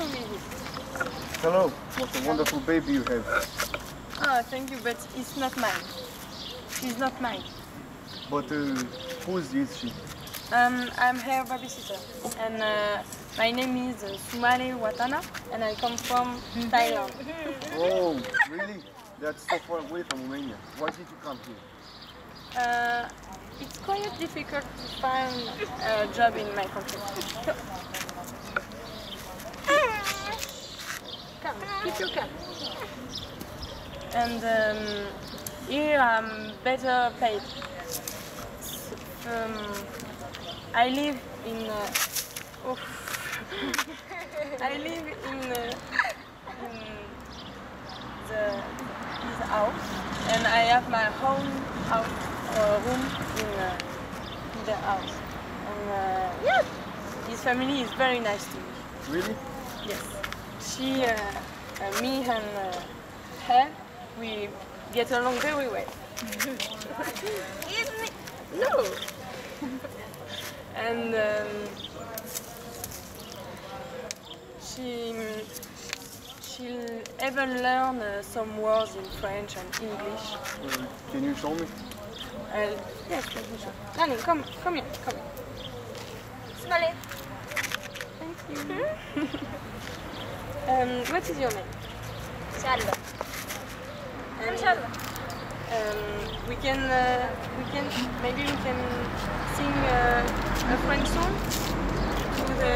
baby. Hello, what a wonderful baby you have. Oh, thank you, but it's not mine. She's not mine. But whose is she? I'm her babysitter, and my name is Sumale Watana, and I come from Thailand. Oh, really? That's so far away from Romania. Why did you come here? It's quite difficult to find a job in my country. So, come, keep your calm. And here I'm better paid. I live in I live in his house, and I have my own house room in the house. And yeah, his family is very nice to me. Really? Yes. She, me and her, we get along very well. No. And she'll even learn some words in French and English. Can you show me? Yes, let me show. Nani, come here, come here. Smile. Thank you. What is your name? Shalva. And, Shalva. maybe we can sing a French song to the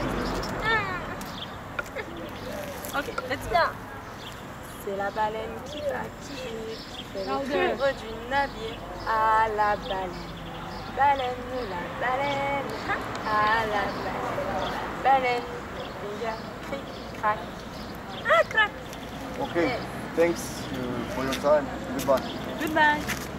Ok, let's go. C'est la baleine qui va qui fait le tour du navire à la baleine. Baleine, la baleine, à la baleine. Il y a cric, crac. Ah, crac. Okay, thanks for your time. Goodbye. Goodbye.